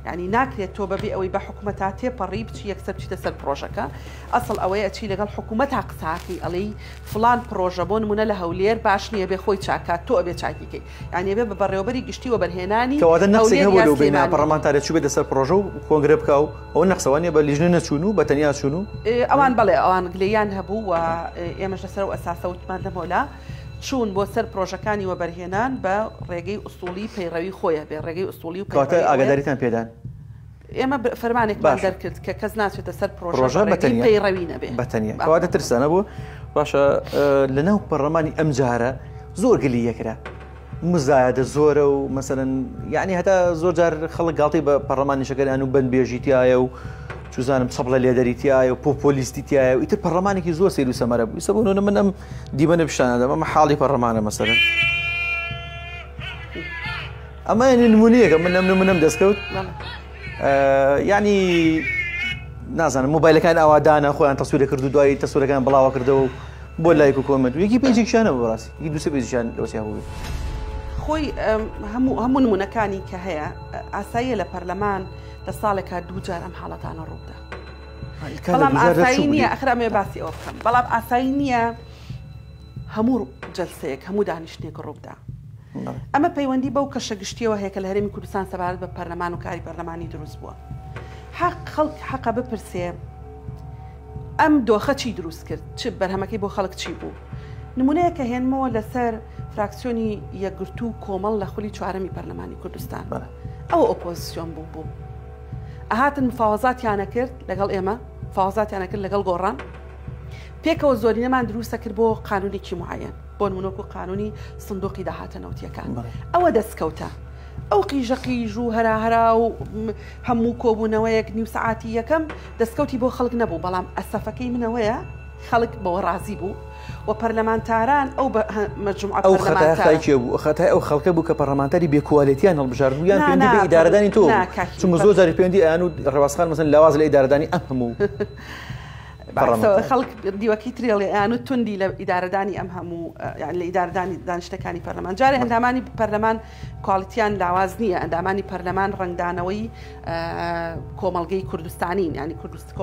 يعني ناکرێت تۆ بەبێ ئەوەی بە حکوومەتا تێپەڕی بچی یەکسەر بچیتە سەر پرۆژەکە ئەسڵ ئەوەیە چی لەگەڵ حکوومەتا قساکەی ئەڵەی فلان پرۆژە بۆ نمونە لە هەولێر باش نییە بێ خۆی چاکات تۆ ئەبێ چاکیکەی یعنی بێ بە بەڕێوەبەری گشتی و بەرهێنانی کەواتە نەقسێک هەبوو لەو بینە پەرلەمانتارێ چوو بێتە سەر پرۆژە و کۆنگرە بکە و ئەوە نەقسەوانیە بە لیژنە نەچوون و بە تەنیا چوون و ئەوان بەڵێ ئەوان گلەیان هەبوو و ئێمەش لەسەر و ئەساسە وتمان لەمۆلا چوون بۆ سەر پرۆژەکانی وەبەرهێنان بە ڕێگەی ئوستولی پەیڕەوی خۆیە بێ ڕێگەی ئوستولی و کاتە ئاگاداریتان پێدان ئێمە فەرمانێکمان دەرکرد کە کەس ناچێتە سەر پرۆژە پەیڕەوی نەبێ بەتەنیا کەواتە ترسانە بوو باشە لەناو پەرلەمانی ئەم جارە زۆر گلی یەکرا مزایدە زۆرە و مەسەرەن یعنی هەتا زۆر جار خەڵک گاڵتی بە پەرلەمانی شەکەیان و بەندبێژیتیایە و چوزانم سەبڵە لێدەریتیایە و پۆپۆلیستیتیایە و ئیتر پەرلەمانێکی زۆر سێر و سەمەرە بوو سەبوونە من ئەم دیمەنە پیشانەدەم ئەمە حاڵی پەرلەمانە مەسەرەن ئەمە نمونەیەکە من ئەم نمونەم دەستکەوت یعنی نازانم مۆبایلەکان ئاوادانە خۆیان تەسوورە کرد و دوایی تەسوورەکان بڵاوە کردەوە بۆ لایک و کۆمنت و یەکی پێیجێکیشانە بەڕاستی یەکی دووسێ پێیجیان لەوەسیا بوو خۆی هەموو نمونەکانی کە هەیە ئاساییە لە پەرلەمان لە ساڵێکا دوو جار ئەم حاڵەتانە ڕوودا بەڵام ئاسایی نییە ئەخرامێ باسی ئەوە بکەم بەڵام ئاسایی نییە هەموو جەلسەیەک هەموو دانیشتێک ڕوودا ئەمە پەیوەندی بەو کەشە گشتیەوە هەیە کە لە هەرێمی کوردستان سەبارەت بە پەرلەمان و کاری پەرلەمانی دروست بووە خەڵک حەقە بپرسێ ئەم دۆخە چی دروست کرد چ بەرهەمەکەی بۆ خەڵک چی بوو نمونەیە کە هێنمەوە لەسەر فراکسیۆنی یەکگرتو و کۆمەڵ لە خولی چوارەمی پەرلەمانی کوردستان ئەوە ئۆپۆزیسیۆن بوو ئەهاتن مفاوەزاتیانە کرد لەگەڵ ئێمە مفاوەزاتیانە کرد لەگەڵ گۆڕان پێکەوە زۆرینەمان دروستە کرد بۆ قانونێکی معەن بۆ نمونەوەکو قانونی سندوقی داهاتە نەوتیەکان ئەوە دەستکەوتە ئەو قیژەقیژ و هەرا و هەموو کۆبوونەوەیەک نیو سەعاتی یەکەم دەستکەوتی بۆ خەڵک نەبوو بەڵام ئەسەفەکەی منەوەیە خەڵک بەوە ڕازی بوو و پەرلەمانتاران ئەو مەجموعە ئەو خەتای بوو خەتای ئەو خەڵکە بوو کە پەرلەمانتاری بێکوالیتیان هەڵبژاردبوویان پێوەندی بە ئیدارەدانی تۆ چونکە زۆر جاری پەیوەندی ئەیان و ڕێوازخان مەسەن لاواز لە ئیدارەدانی ئەم هەموو خەڵک دیوەکی ترێڵی ئەیان و توندی لە ئیدارەدانی ئەم هەموو لە ئیدارەدانی دانیشتەکانی پەرلەمان جارێ ئەندامانی پەرلەمان کواڵیتیان لاواز نییە ئەندامانی پەرلەمان ڕنگدانەوەی کۆمەڵگەی کوردستانین ینی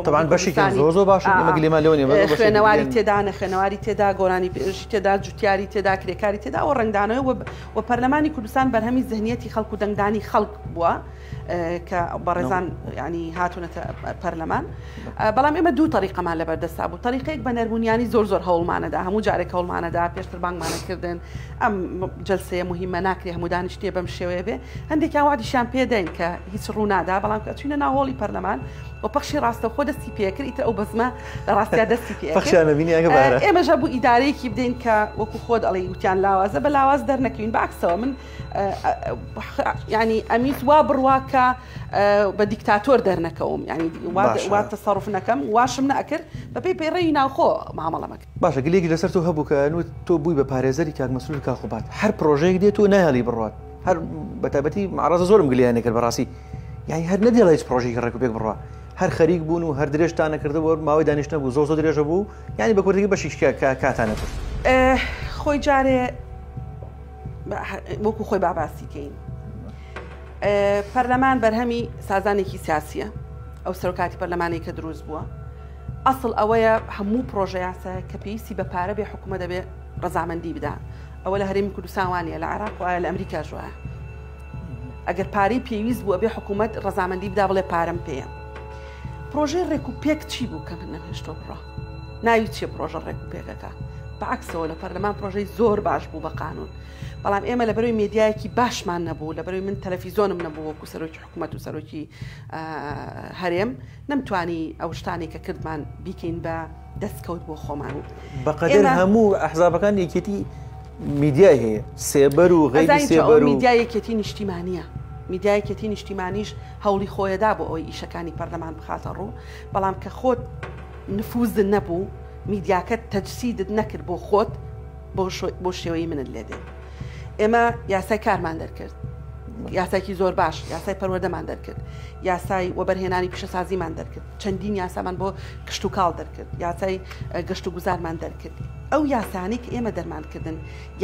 خوێنەواری تێدا نەخوێنەواری تێدا گۆرانی پێشی تێدا جوتیاری تێدا کرێکاری تێدا و ڕنگدانەوە و پەرلەمانی کوردستان بەرهەمی زەهنیەتی خەڵک و دەنگدانی خەڵک بووە کە بەڕێزان ینی هاتوونەتە پەرلەمان بەڵام ئێمە دوو طریقەمان لەبەردەستا بوو طریقەیەک بە نەرمونیانی زۆر هەوڵمانەدا هەموو جارێک هەوڵمانەدا پێشتر بانگمانەکردن ئەم جەلسەیە مهمە ناکرێ هەموو دانیشتێ بەم شێوەیە بێ هەندێکیان وادیشان پێدەین کە هیچ ڕوونادا بەڵام کە چوینە ناوهۆڵی پەرلەمان و پەخشی ڕاستەوخۆ دەستی پێکرد ئیتر ئەو بەزمە لە ڕاستیا دەستی پێ ئێمەژە بوو ئیدارەیەکی بدەین کە وەکو خۆت ئەڵێ وتیان لاوازە بە لاواز دەرنەکەوین بەعکسەوە من ینی ئەمیت وا بڕواکە بە دیکتاتۆر دەرنەکەوم ینی وا تەسەڕف نەکەم واشم نەکرد بەپێی پەیڕەوی ناوخۆ مامەڵەمەکە باشە گلێکی لەسەر تۆ هەبوو کە تۆ بووی بە پارێزەری کاک مەسعود کاخوبات هەر پرۆژەیەک دێت و نایهێڵی بڕوات هەر بەتابەتی معرەزە زۆرم گلیانێ کرد بەڕاستی یعنی هەر نەدێڵە هیچ پرۆژێکی ڕێکوپێک بڕوا هەر خەریک بوون و هەر درێژتانە کردەوە ماوەی دانیشتە بوو زۆر درێژە بوو یعنی بە کوردی بەشی کاتانە کرد خۆی جارێ وەکو خۆی باباسیکەین پەرلەمان بەرهەمی سازانێکی سیاسیە ئەو سەرۆکاتی پەرلەمانی کە دروست بووە ئەسڵ ئەوەیە هەموو پرۆژە یاسا کە پێویستی بە پارە بێ حکوومەت دەبێ ڕەزامەندی بدا ئەوە لە هەرێمی کوردستان وانە لە عێراق وایە لە ئەمریکا ژوایە ئەگەر پارەی پێویست بووە بێ حکوومەت ڕەزامەندی بدا بڵێ پارەم پێیە پرۆژەی ڕێکوپێک چی بوو کە من نەهێشتۆ بڕە ناوی چیە پرۆژە ڕێکوپێکەکە بەعکسەوە لە پەرلەمان پرۆژەی زۆر باش بوو بە قانون بەڵام ئێمە لە بەرەوەی میدیایەکی باشمان نەبوو لە بەرەوەی من تەلەڤیزۆنم نەبوو وەکو سەرۆکی حکوومەت و سەرۆکی هەرێم نەمتوانی ئەو شتانی کە کردمان بیکەین بە دەستکەوت بۆ خۆمان بەقەدر هەموو ئەحزابەکان یەکێتی میدیای هەیە سێبەر و غەیری سێبەر و میدیایەکێتی نیشتیمانیە میدیایەکێتی نیشتیمانیش هەوڵی خۆیەدا بۆ ئەوەی ئیشەکانی پەرلەمان بخاتە ڕوو بەڵام کە خۆت نفوزت نەبوو میدیاکەت تەجسیدت نەکرد بۆ خۆت بۆ شێوەی منت لێدێ ئێمە یاسای کارمان دەرکرد یاسایکی زۆر باش یاسای پەروەردەمان دەرکرد یاسای وەبەرهێنانی پیشەسازیمان دەرکرد چەندین یاسامان بۆ گشت و کاڵ دەرکرد یاسای گەشت و گوزارمان دەرکرد ئەو یاسانی کە ئێمە دەرمانکردن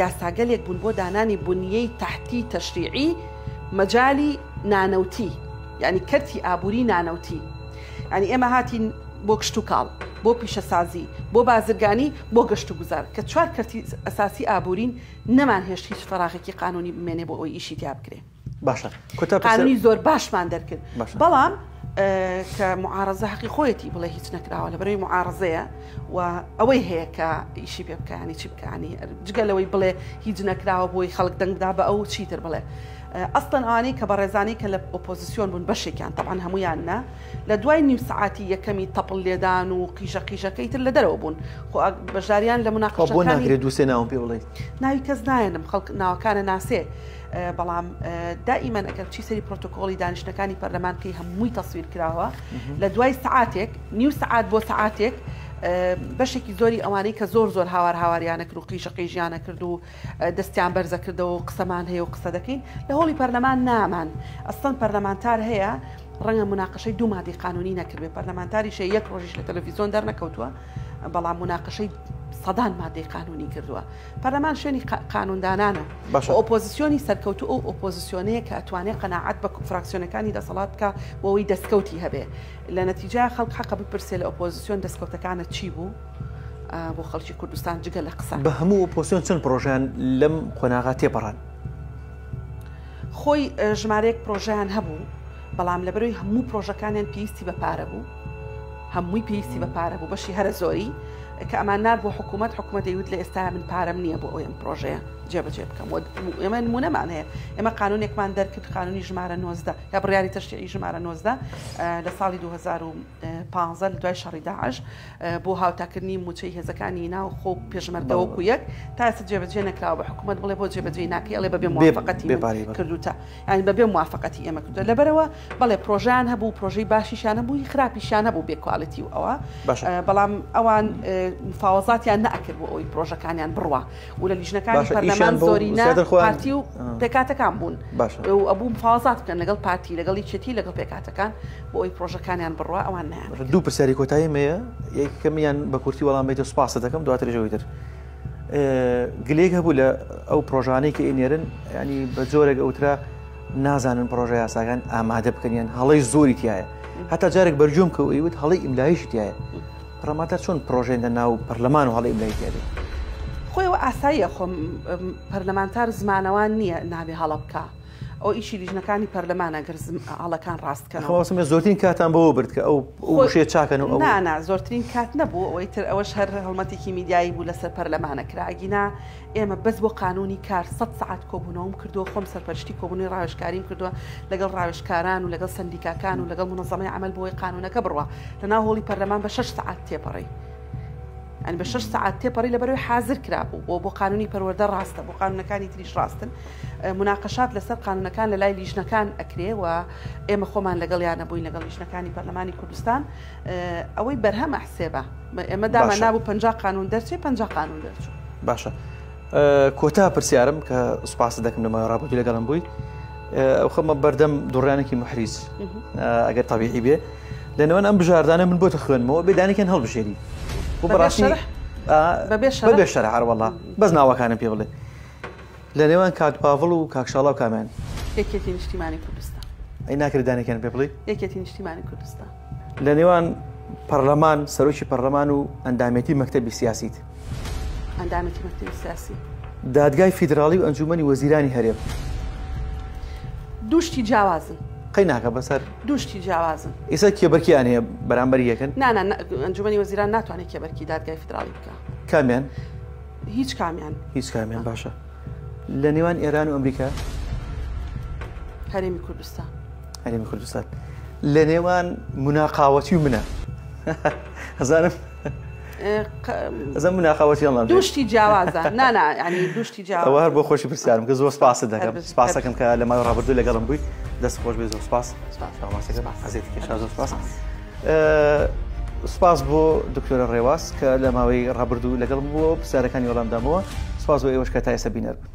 یاساگەلێک بوون بۆ دانانی بنیەی تەحتی تەشریعی مەجالی نانەوتی یعنی کەرتی ئابووری نانەوتی ینی ئێمە هاتین بۆ کشت و کاڵ بۆ پیشەسازی بۆ بازرگانی بۆ گەشت و گوزار کە چوار کەرتی ئەساسی ئابوورین نەمان هێشت هیچ فەراغێکی قانونی بمێنێ بۆ ئەوی ئیشی تیا بکرێ باشە قانونی زۆر باشمان دەرکرد بەڵام کە معارەزە حەقی خۆیەتی بڵێ هیچ نەکراوە لە بەرەوەی معارەزەیە و ئەوەی هەیە کە ئیشی پێ بکانی چی بکانی جگەلەوەی بڵێ هیچ نەکراوە بۆی خەڵک دەنگدا بە ئەو چیتر بڵێ ئەستن ئەوانەی کە بە ڕێزانی کە لە ئۆپۆزیسیۆن بوون بەشێکیان طبعاً هەمویان نا لە دوای نیم سعاتی یەکەمی تەپڵ لێدان و قیژەکەی تر لە دەرەوە بوون خۆ بەشداریان لە مناقەشەکانی بۆ ناگرێت دووسێ ناوم پێ بڵێ ناوی کەس نایەنم خەڵک ناوەکانە ناسێ بەڵام دائیمەن ئەگەر چی سەری پرۆتۆکۆڵی دانیشتەکانی پەرلەمانکەی هەمووی تەسویر کراوە لە دوای سعاتێک نیو سعات بۆ سعاتێک بەشێکی زۆری ئەوانەی کە زۆر هاواریانە کرد و قیژەقیژیانە کرد و دەستیان بەرزە کردەوە و قسەمان هەیە و قسە دەکەین لە هۆڵی پەرلەمان نامان ئەستن پەرلەمانتار هەیە ڕەنگە مناقەشەی دوو مادەی قانونی نەکردێ پەرلەمانتاریشە یەک ڕۆژیش لە تەلەڤیزۆن دەرنەکەوتووە بەڵام مناقەشەی سەدان مادەی قانونی کردووە پەرلەمان شوێنی قانوندانانە ئۆپۆزیسیۆنی سەرکەوتو ئەو ئۆپۆزیسیۆنەیە کە ئەتوانێت قەناعەت بە فراکسیۆنەکانی دەسەڵات بکە بۆەوەی دەستکەوتی هەبێ لە نەتیجە خەڵک حەقە بپرسێ لە ئۆپۆزیسیۆن دەستکەوتەکانە چی بوو بۆ خەڵکی کوردستان جگە لە قسە بە هەموو ئۆپۆزیسیۆن چەند پرۆژیان لەم قۆناغا تێپەڕان خۆی ژمارەیەک پرۆژیان هەبوو بەڵام لەبەرەوەی هەموو پرۆژەکانیان پێویستی بە پارە بوو هەمووی پێویستی بە پارە بوو بەشی هەرە زۆری کە ئەمان نار بۆ حکوومەت دەیوت لە ئێستا من پارەم نییە بۆ ئەوم پرۆژەیە جێبەجێ بکەم ئێمە نمونەمان هەیە ئێمە قانونێکمان دەرکرد قانونی ژمارە 19 یا بڕیاری تەشریعی ژمارە 19 لە ساڵی 2015 لە دوای شەڕی داعش بۆ هاوتاکردنی موچەی هێزەکانی ناو خۆ پێشمەردەوەکو یەک تا ئێستا جێبەجێ نەکراوە بە حکوومەت بڵێ بۆ جێبەجێ ناکەی ئەڵێ بەبێ موافقەتی کردوتە ینی بەبێ موافقەتی ئێمە کردو لەبەرەوە بەڵێ پرۆژیان هەبوو پرۆژەی باشیشان هەبووی خراپیشان هەبوو بێکواڵیتی و ئەوە بەڵام ئەوان مفاوەزاتیان نەئەکرد بۆ ئەوەی پرۆژەکانیان بڕوە و لە لیژنەکانی پەرلەمان زۆرینە پارتی و پێکاتەکان بوون ئەبوو مفاوەزات بکەن لەگەڵ پارتی لەگەڵی چێتی لەگەڵ پێکاتەکان بۆ ئەوەی پرۆژەکانیان بڕوە ئەوان نیان دوو پرسیاری کۆتاییمەیە یەکەمیان بە کورتی وەڵام بیتە سوپاسە دەکەم دواتر ژەوەی تر گلێک هەبوو لە ئەو پرۆژانەی کە ئێنێرن ینی بە جۆرێک ئەوترا نازانن پرۆژە یاساکان ئامادە بکەنیان هەڵەی زۆری تایە هەتا جارێک بەرجۆم کە ئەویوت هەڵەی ئیملاییشی تایە پڕەماتەر چۆن پرۆژێن لە ناو پەرلەمان و هەڵەی ئیملایی تایە خۆیەوە ئاساییە خۆم پەرلەمانتار زمانەوان نییە نابێ هەڵە بکە ئەو ئیشی لیژنەکانی پەرلەمانە گەر هەڵەکان ڕاستکەن زۆرترین کاتان بەوە برد کە ئەو شێ چاکەن و نانا زۆرترین کات نەبوو ئەوەی تر ئەوەش هەر هەڵمەتێکی میدیایی بوو لەسەر پەرلەمانە کراگینا ئێمە بەس بۆ قانونی کار 100 ساعت کۆبوونەوەم کردووە خۆم سەرپەرشتی کۆبوونی ڕاوێژکاریم کردووە لەگەڵ ڕاوێژکاران و لەگەڵ سندیکاکان و لەگەڵ منەظەمەی عەمەل بۆی قانونەکە بڕوە لەناو هۆڵی پەرلەمان بە 6 ساعت تێپەڕی ئەن بە 6 ساعت تێپەڕی لەبەرەوەی حازر کرابوو بۆ قانونی پەروەردە ڕاستە بۆ قانونەکانی تریش ڕاستن مناقەشات لەسەر قانونەکان لە لای لیژنەکان ئەکرێ و ئێمە خۆمان لەگەڵیان نەبووین لەگەڵ لیژنەکانی پەرلەمانی کوردستان ئەوەی بەرهەمە حسێبە ئێمە داما نابوو 50 قانون دەرچێ 50 قانون دەرچوو باشە کۆتا پرسیارم کە سوپاس دەکەم لەمە ڕابردووی لەگەڵم بووی ئەو خەمە بەردەم دوڕیانێکی محریز ئەگەر تەبیعی بێ لەنەوەن ئەم بژاردانە من بۆتە خوێنمەوە بێدانێکیان هەڵبژێری بەبێ شەرح هەروەڵا بەس ناوەکانم پێ بڵێ لە نێوان کاک پاڤڵ و کاک شاڵا و کامیان یەکێتی نیشتیمانی کوردستان ئەی ناکرێت دانێکیان پێ بڵێ یەکێتی نیشتیمانی کوردستان لە نێوان پەرلەمان سەرۆکی پەرلەمان و ئەندامەتی مەکتەبی سیاسیت ئەندامەتی مەکتەبی سیاسی دادگای فیدراڵی و ئەنجومەنی وەزیرانی هەرێم دووشتی جیاوازن قەی ناکە بەسەر دووشتی جیاوازن ئێستا کێبەرکیان هەیە بەرامبەری یەکەن نانە ئەنجومەنی وەزیران ناتوانێت کێبەرکی دادگای فیدراڵی بکە کامیان هیچ کامیان باشە لە نێوان ئێران و ئەمریکا هەرێمی کوردستان لە نێوان مناقاوەتی و منە هەزانم مناقاوەتیان دووشتی جیاوازە نانا ینی دووشتی جیاواز ئەوە هەر بۆ خۆشی پرسیارم کە زۆر سپاست دەکەم سپاس دەکەم کە لە ماوەی ڕابردوو لەگەڵم بووی دەست خۆش بێ زۆر سپاس سپاس بۆ دکتۆرە ڕێواز کە لە ماوەی ڕابردوو لەگەڵم بووە پرسیارەکانی وەڵامدامەوە سپاس بۆ ئێوەش کە تا ئێستا بینەر بوون